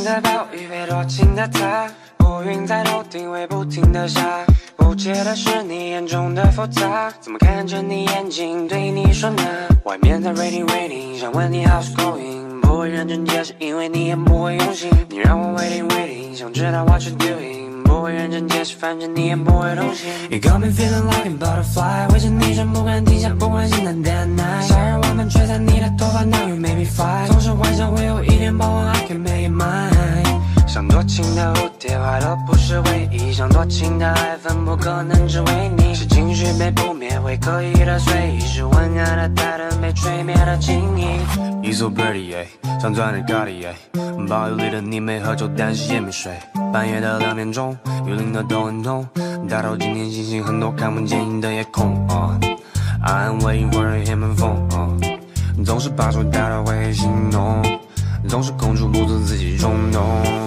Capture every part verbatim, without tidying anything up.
轻的暴雨被多情的他，乌云在头顶会不停的下。不解的是你眼中的复杂，怎么看着你眼睛对你说呢？外面在 raining raining， 想问你 how's going， 不会认真解释，因为你也不会用心。你让我 waiting waiting， 想知道 what you doing， 不会认真解释，反正你也不会动心。You got me feeling like a butterfly， 围着你转不敢停下，不管心淡淡night。夏日晚风吹散你的头发 ，Now you make me fly。总是幻想会有一天傍晚 ，I can make it mine。像多情的蝴蝶，坏的不是唯一；像多情的爱粉，不可能只为你。是情绪被扑灭，会刻意的随意；是温暖的带的被吹灭的轻易。 You so pretty， yeah， 想钻的咖喱， yeah， 包里的你没喝酒，但是也没睡。半夜的两点钟，雨淋的头很痛。大头今天星星很多，看不见你的夜空。Uh, I'm waiting for a human phone， uh, 总是把说大的会心动，总是控制不住自己冲动。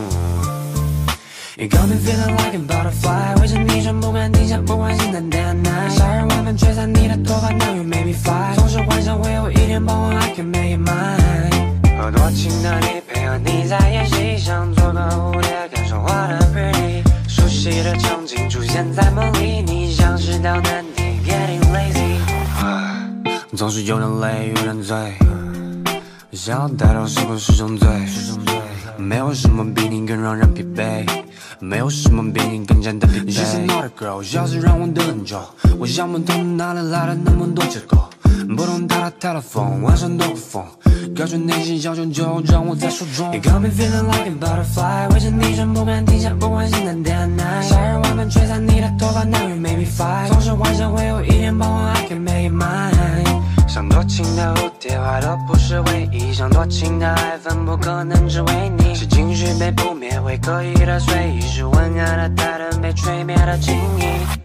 You got me feeling like a butterfly， 围着你转不敢停下，不管心淡淡night。夏日晚风吹散你的头发 ，Now you make me fly。总是幻想会有一天傍晚 ，I can make it mine。和多情的你，配合你在演戏，想做个蝴蝶，感受我的 pretty。熟悉的场景出现在梦里，你像是道难题 ，getting lazy。 总是有点累，有点醉，想要带到是不是种罪？没有什么比你更让人疲惫，没有什么比你更加的匹配。She's not a girl， 要是让我等很久，我想不通哪里来的那么多借口。不懂他的 telephone， 晚上多个疯，感觉内心小九九让我在手中。 You got me feeling like a butterfly， 围着你转不敢停下，不管心淡淡night。夏日晚风吹散你的头发 ，Now you make me fly。总是幻想会有一天傍晚 ，I can make it mine。像多情的蝴蝶，坏的不是唯一；像多情的爱粉，不可能只为你。是情绪被扑灭，会刻意的随意；是温暖的带的被吹灭的轻易。